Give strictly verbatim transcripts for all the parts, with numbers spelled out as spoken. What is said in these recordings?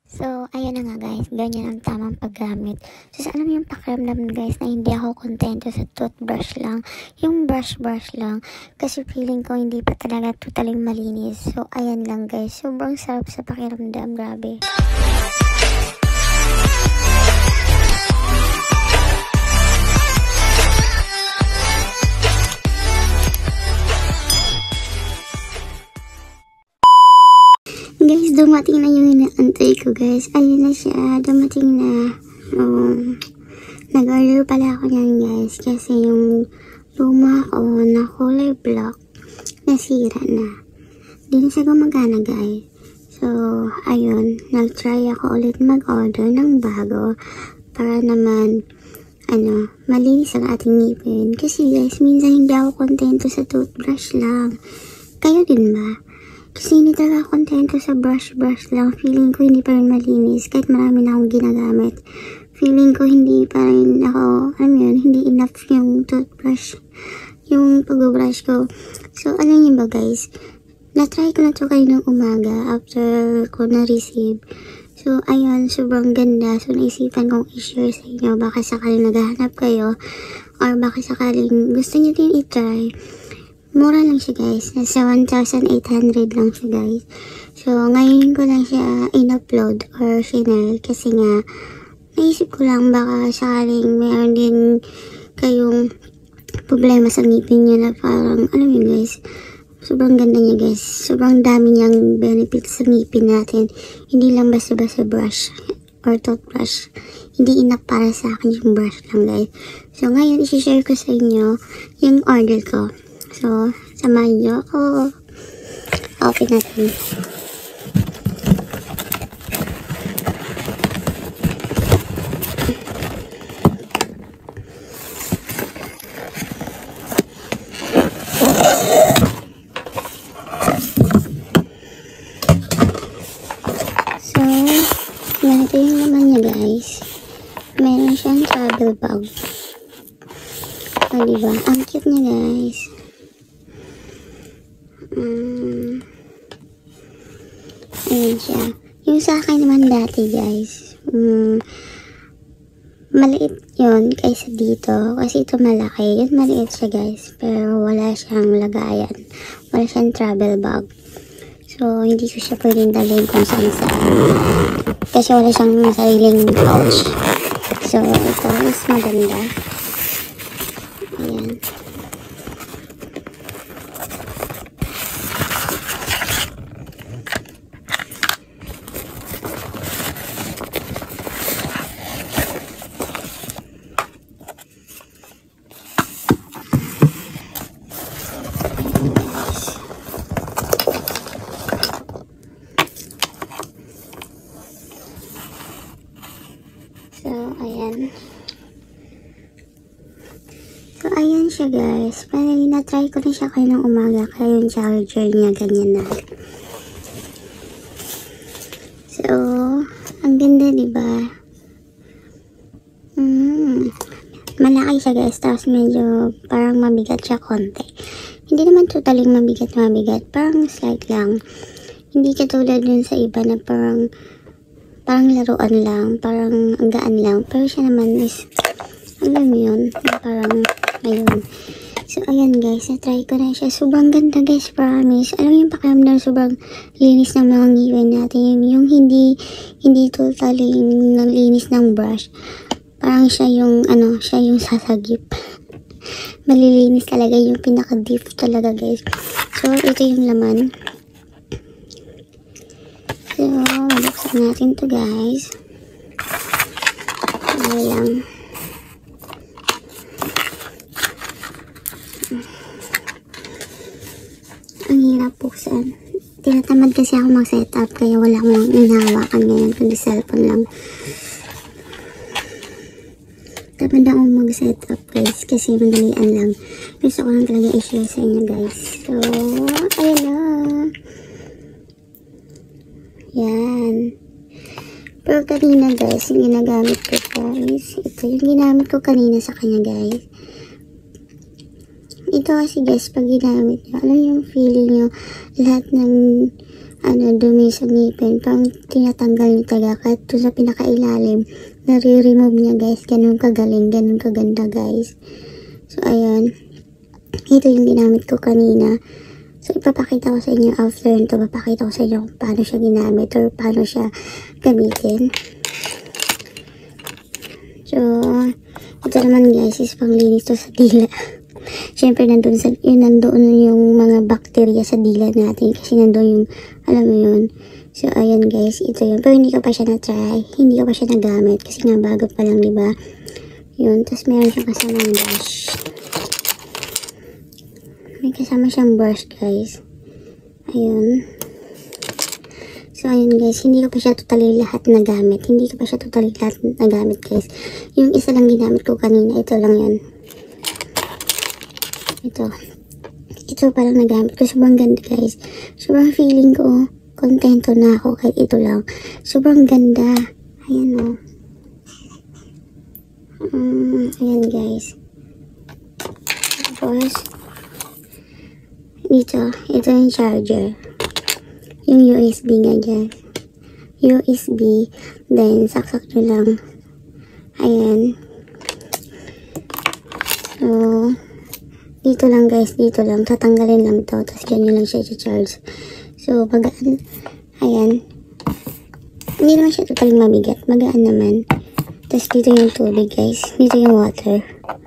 So, ayan na nga guys, ganyan ang tamang paggamit. So, alam mo yung pakiramdam guys na hindi ako kontento sa toothbrush lang, yung brush-brush lang, kasi feeling ko hindi pa talaga totaling malinis. So, ayan lang guys, sobrang sarap sa pakiramdam, grabe. Guys, dumating na yung inaantay ko guys. Ayun na siya. Dumating na. Um, Nag-order pala ako yan guys. Kasi yung luma ko na kulay black, nasira na. Di na siya gumagana guys. So, ayun. Nag-try ako ulit mag-order ng bago. Para naman, ano, malinis ang ating ngipin. Kasi guys, minsan hindi ako kontento sa toothbrush lang. Kayo din ba? Kasi hindi talaga kontento sa brush-brush lang. Feeling ko hindi pa rin malinis. Kahit marami na akong ginagamit. Feeling ko hindi pa rin ako, alam yun, hindi enough yung toothbrush. Yung pag-brush ko. So, alam niyo ba guys? Na-try ko na to kayo ng umaga after ko na-receive. So, ayun, sobrang ganda. So, naisipan kong i-share sa inyo. Baka sakaling naghahanap kayo. Or baka sakaling gusto niyo din i-try. Mura lang siya guys. Nasa one thousand eight hundred lang siya guys. So, ngayon ko lang siya in-upload or share kasi nga, naisip ko lang baka sakaling mayroon din kayong problema sa ngipin nyo na parang, alam mo guys, sobrang ganda niya guys. Sobrang dami niyang benefits sa ngipin natin. Hindi lang basta-basta brush or toothbrush. Hindi enough para sa akin yung brush lang guys. So, ngayon, isi-share ko sa inyo yung order ko. So, samahan nyo ako. Open natin. So, ganito yung naman niya guys. Meron siyang travel bag. O, diba? Ang cute niya guys. Um, Ayan siya. Yung sa akin naman dati guys, um, maliit yun kaysa dito. Kasi ito malaki. Yun maliit siya guys. Pero wala siyang lagayan. Wala siyang travel bag. So, hindi ko siya pwedeng dalhin kung saan saan. Kasi wala siyang sariling pouch. So, ito is maganda. Ayan. So, ayan. So, ayan siya guys. Parang na-try ko na siya kayo ng umaga. Kaya yung charger niya, ganyan na. So, ang ganda diba? Hmm. Malaki siya guys. Tapos medyo parang mabigat siya konti. Hindi naman totaling mabigat-mabigat. Parang slight lang. Hindi katulad dun sa iba na parang parang laruan lang, parang ang gaan lang. Pero siya naman is, alam mo yun, parang, ayun. So, ayan guys, na-try ko na siya. Sobrang ganda guys, promise. Alam mo yung pakiramdam, sobrang linis ng mga ngipin natin. Yung, yung hindi, hindi totally nalinis ng brush. Parang siya yung, ano, siya yung sasagip. Malilinis talaga, yung pinaka-deep talaga guys. So, ito yung laman. So, mabuksan natin to guys. Ayan lang. Ang hirap buksan. Tinatamad kasi ako mag-setup kaya wala akong inahawakan ngayon kundi cellphone lang. Tamad ako mag-setup guys kasi madalian lang. Gusto ko lang talaga i-share sa inyo guys. So, ayan na. Yan. Pero kanina guys, yung ginagamit ko guys, ito yung ginamit ko kanina sa kanya guys. Ito kasi guys, pag ginamit nyo, alam yung feeling nyo, lahat ng ano, dumi sa ngipin. Pang tinatanggal niya talaga. Kahit doon sa pinakailalim, nare-remove niya guys. Ganun kagaling, ganun kaganda guys. So, ayan. Ito yung ginamit ko kanina. So, ipapakita ko sa inyo after nito. Papakita ko sa inyo kung paano siya ginamit or paano siya gamitin. So, ito naman guys is panglinis to sa dila. Siyempre, nandun, sa, yun, nandun yung mga bacteria sa dila natin. Kasi nandun yung, alam mo yun. So, ayan guys, ito yun. Pero hindi ko pa siya na-try. Hindi ko pa siya nagamit. Kasi nga, bago pa lang, diba? Yun. Tapos, meron siyang kasamang brush. May kasama siyang brush, guys. Ayun. So, ayun guys. Hindi ko pa siya totally lahat nagamit. Hindi ko pa siya totally lahat nagamit, guys. Yung isa lang ginamit ko kanina. Ito lang yun. Ito. Ito pa lang nagamit ko. Sobrang ganda guys. Sobrang feeling ko kontento na ako kahit ito lang. Sobrang ganda. Ayan o. Oh. Um, ayan guys. Tapos, dito. Ito yung charger. Yung U S B nga dyan. U S B. Then, saksak nyo lang. Ayan. So, dito lang guys, dito lang. Tatanggalin lang to. Tapos ganyan lang siya i-charge. So, magaan. Ayan. Hindi naman siya totaling mabigat. Magaan naman. Tapos dito yung tubig guys. Dito yung water.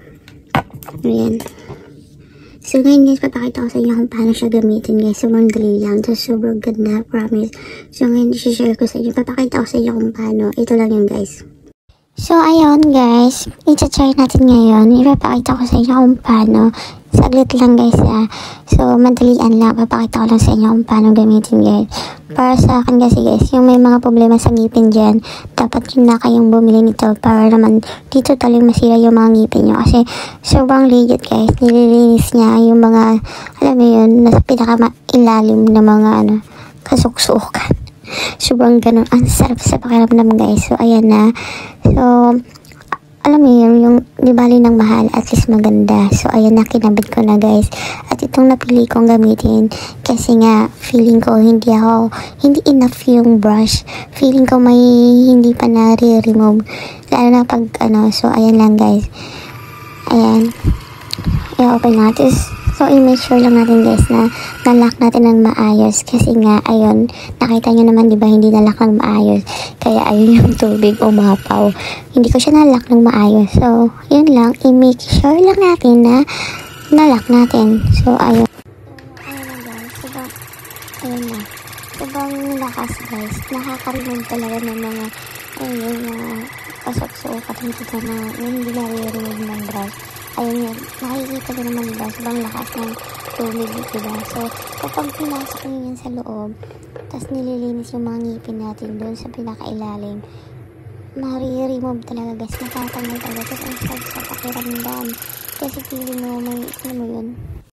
Ayan. So, ngayon guys, papakita ko sa inyo kung paano siya gamitin guys. Sobrang dali lang. Tapos sobrang ganda. Promise. So, ngayon, i-share ko sa inyo. Papakita ko sa inyo kung paano. Ito lang yung guys. So, ayun guys, i-try natin ngayon. Ipapakita ko sa inyo kung paano. Saglit lang guys ah. So, madalian lang. Papakita ko lang sa inyo kung paano gamitin guys. Para sa akin kasi guys, yung may mga problema sa ngipin dyan, dapat yun na kayong bumili nito para naman dito taling masira yung mga ngipin nyo. Kasi sobrang legit guys. Nililinis niya yung mga, alam mo yun, nasa pinaka-ilalim na mga ano, kasuksukan. Sobrang ganun. Ang sarap sa pakiramdam guys. So, ayan na. So, alam mo yun, yung di bali ng mahal, at least maganda. So, ayan na, kinabit ko na guys. At itong napili kong gamitin kasi nga, feeling ko hindi ako, hindi enough yung brush. Feeling ko may hindi pa na-remove. Lalo na pag ano, so ayan lang guys. Ayan. I-open natin. So, i-make sure lang natin guys na nalock natin ng maayos. Kasi nga, ayun, nakita nyo naman, di ba, hindi nalock ng maayos. Kaya, ayun yung tubig umapaw. Hindi ko siya nalock ng maayos. So, yun lang, i-make sure lang natin na nalock natin. So, ayun. So, ayun na guys. Sobrang, ayun na. Sobrang lakas guys. Nakaka-remove talaga ng mga, ayun, yung mga pasok-sukat dito na yun, hindi na-remove ng brush. Ayun yun, nakikita nyo naman diba, sobrang lakas ng tubig diba. So, kapag pinasok nyo yan sa loob, tapos nililinis yung mga ngipin natin doon sa pinakailalim, mari-remove talaga guys, matatanggal talaga. Tapos ang sarap sa pakiramdam, kasi feeling mo may, ano mo yun,